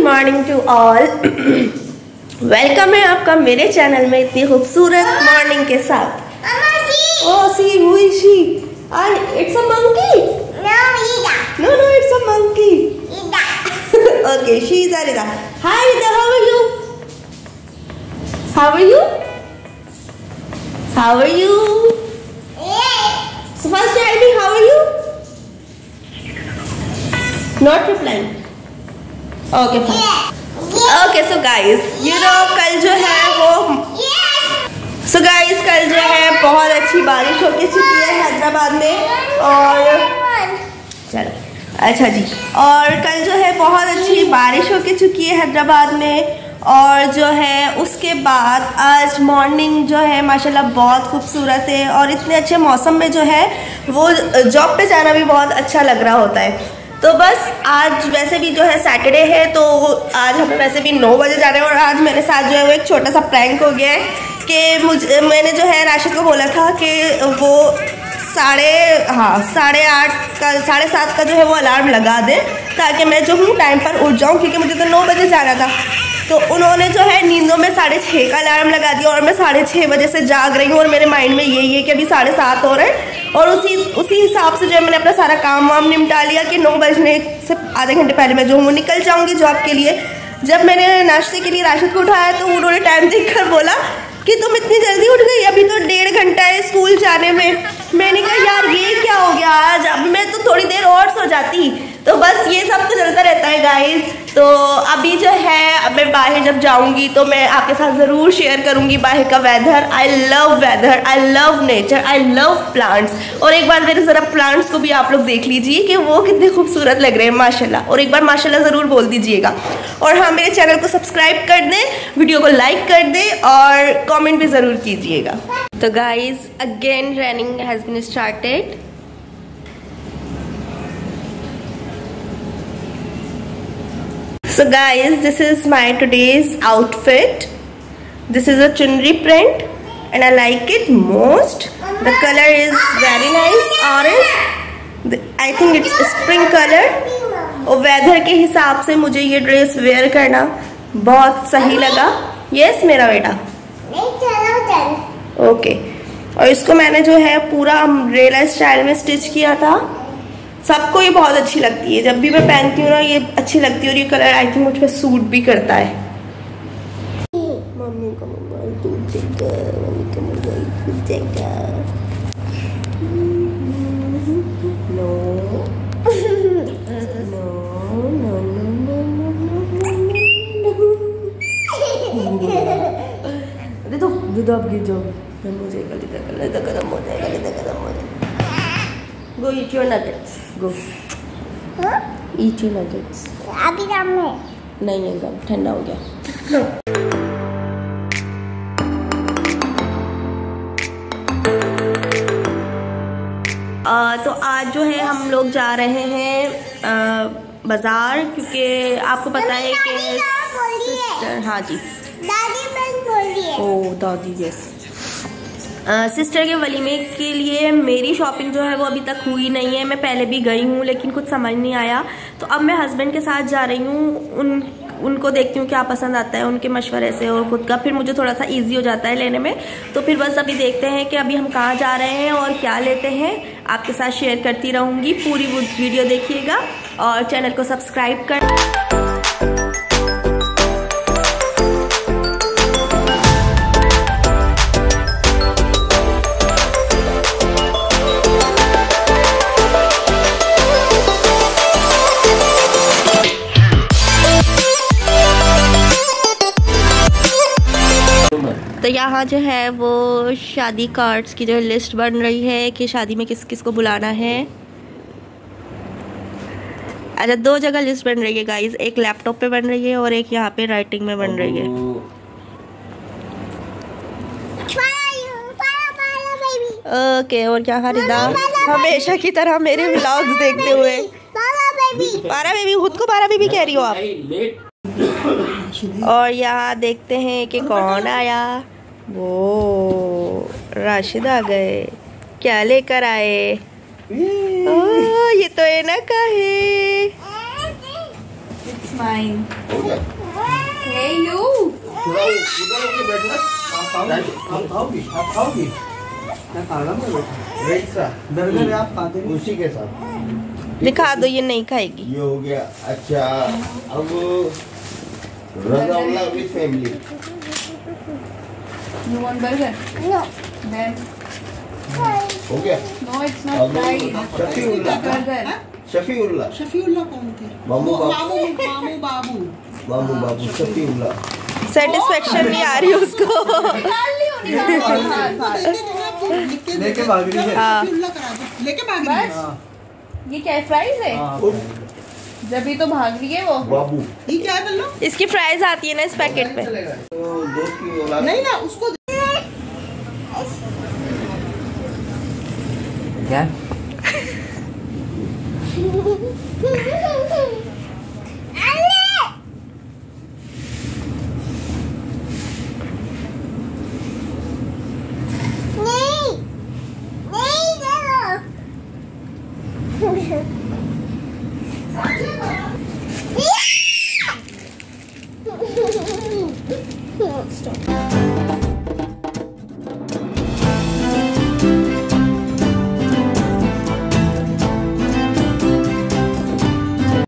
Morning to all. Welcome है आपका मेरे चैनल में इतनी खूबसूरत मॉर्निंग के साथ। Oh, see, who is she? It's a monkey. No, it's a monkey. Okay, she is Arida. Hi, Arida, how are you? How are you? How are you? So first tell me, how are you? Not replying. Okay, fine. Okay, so guys, you know कल जो है वो कल जो है बहुत अच्छी बारिश हो चुकी है हैदराबाद में। और चलो अच्छा जी, और कल जो है बहुत अच्छी बारिश हो चुकी है हैदराबाद में। और जो है उसके बाद आज मॉर्निंग जो है माशाल्लाह बहुत खूबसूरत है। और इतने अच्छे मौसम में जो है वो जॉब पे जाना भी बहुत अच्छा लग रहा होता है। तो बस आज वैसे भी जो है सैटरडे है, तो आज हमें वैसे भी 9 बजे जा रहे हैं। और आज मेरे साथ जो है वो एक छोटा सा प्रैंक हो गया है कि मैंने जो है राशिद को बोला था कि वो 7:30 का जो है वो अलार्म लगा दे ताकि मैं जो हूँ टाइम पर उठ जाऊँ, क्योंकि मुझे तो 9 बजे जाना था। तो उन्होंने जो है नींदों में 6:30 का अलार्म लगा दिया और मैं 6:30 बजे से जाग रही हूँ। और मेरे माइंड में यही है कि अभी 7:30 हो रहे हैं। और उसी हिसाब से जो है मैंने अपना सारा काम वाम निपटा लिया कि 9 बजने से आधे घंटे पहले मैं जो हूँ निकल जाऊँगी जॉब के लिए। जब मैंने नाश्ते के लिए राशिद को उठाया तो उन्होंने टाइम देखकर बोला कि तुम इतनी जल्दी उठ गई, अभी तो 1.5 घंटा है स्कूल जाने में। मैंने कहा यार ये क्या हो गया आज, अब मैं तो थोड़ी देर और सो जाती। तो बस ये सब तो चलता रहता है गाइस। तो अभी जो है अब मैं बाहर जब जाऊंगी तो मैं आपके साथ ज़रूर शेयर करूंगी बाहर का weather. I love weather, I love nature, I love plants. और एक बार मेरे ज़रा प्लांट्स को भी आप लोग देख लीजिए कि वो कितने खूबसूरत लग रहे हैं माशाल्लाह। और एक बार माशाल्लाह ज़रूर बोल दीजिएगा। और हाँ, मेरे चैनल को सब्सक्राइब कर दें, वीडियो को लाइक कर दें और कमेंट भी ज़रूर कीजिएगा। तो guys again running has been started. So guys, this is my today's outfit. This is a chunri print and I like it most. The color is very nice, orange. I think it's spring color. और weather के हिसाब से मुझे ये dress where करना बहुत सही लगा। यस मेरा बेटा, ओके। और इसको मैंने जो है पूरा अम्ब्रेला स्टाइल में स्टिच किया था। सबको ये बहुत अच्छी लगती है, जब भी मैं पहनती हूँ ना ये अच्छी लगती है। और ये कलर आई थिंक मुझ पे सूट भी करता है। मम्मी का मोबाइल टूटेगा, मम्मी का मोबाइल टूटेगा। नो नो नो, दे दो आप गिर जाओगे, मुझे गली खत्म हो जाएगा। Go eat your nuggets. Go. Huh? Eat your nuggets. अभी गम है? नहीं है गम, ठंडा हो गया। तो आज जो है हम लोग जा रहे हैं बाजार, क्योंकि आपको पता है कि सिस्टर, हाँ जी दादी बोल रही है। ओ दादी, यस। सिस्टर के वलीमे के लिए मेरी शॉपिंग जो है वो अभी तक हुई नहीं है। मैं पहले भी गई हूँ लेकिन कुछ समझ नहीं आया। तो अब मैं हस्बैंड के साथ जा रही हूँ। उनको देखती हूँ क्या पसंद आता है उनके मशवरे से, और खुद का फिर मुझे थोड़ा सा इजी हो जाता है लेने में। तो फिर बस अभी देखते हैं कि अभी हम कहाँ जा रहे हैं और क्या लेते हैं। आपके साथ शेयर करती रहूँगी, पूरी वीडियो देखिएगा और चैनल को सब्सक्राइब कर। तो यहाँ जो है वो शादी कार्ड्स की जो लिस्ट बन रही है कि शादी में किस किस को बुलाना है। अच्छा, 2 जगह लिस्ट बन रही है गाइस, एक लैपटॉप पे बन रही है और एक यहाँ पे राइटिंग में बन रही है। ओके, और क्या रिदा हमेशा की तरह मेरे व्लॉग्स देखते हुए। पारा बेबी, खुद को पारा बेबी कह रही हो आप। और यहाँ देखते हैं कि कौन आया। वो राशिद आ गए, क्या लेकर आए? ये तो एना का है। mine. हो गया? Hey you. थोड़ा उधर होके बैठना। आप खाओगी? मैं खा रहा हूँ। वैसा बर्गर आप खाते नहीं? उसी के साथ दिखा दो, ये नहीं खाएगी। ये हो गया। अच्छा अब rasgulla with family. You want burger? No. Then हो गया? no, it's not अब fried. शफीउल्ला। Burger. शफीउल्ला। शफीउल्ला कौन थे? मामू बाबू। मामू बाबू। मामू बाबू शफीउल्ला। सेटिस्फेक्शन नहीं आ रही उसको। निकाल लियो। लेके भाग रही है। हाँ। शफीउल्ला करा दो। लेके भाग रही है। बस? ये क्या फ्राइज है? जब ही तो भाग रही है वो। बाबू ये क्या है बल्लो? इसकी फ्राइज आती है ना इस पैकेट में। तो दोस्त की औलाद नहीं ना उसको क्या? Stop.